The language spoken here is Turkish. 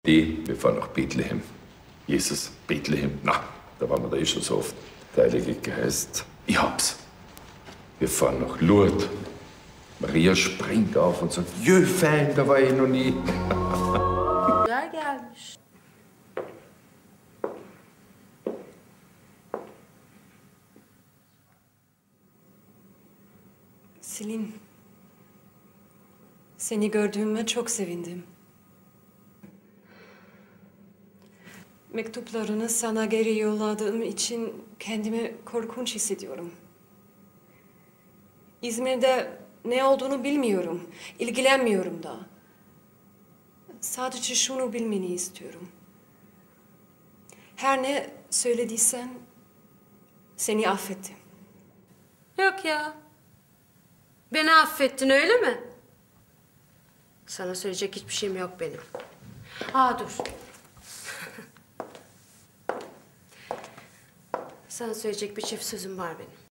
Nee, wir fahren nach Bethlehem. Jesus, Bethlehem. Na, da waren wir da eh schon so oft. Der Heilige Geist. Ich hab's. Wir fahren nach Lourdes. Maria springt auf und sagt, jö, fein, da war ich noch nie. Güzel gelmiş. Selin, seni gördüğüme çok sevindim. Mektuplarını sana geri yolladığım için kendimi korkunç hissediyorum. İzmir'de ne olduğunu bilmiyorum, ilgilenmiyorum da. Sadece şunu bilmeni istiyorum. Her ne söylediysen seni affettim. Yok ya. Beni affettin öyle mi? Sana söyleyecek hiçbir şeyim yok benim. Aa dur. Sana söyleyecek bir çift sözüm var benim.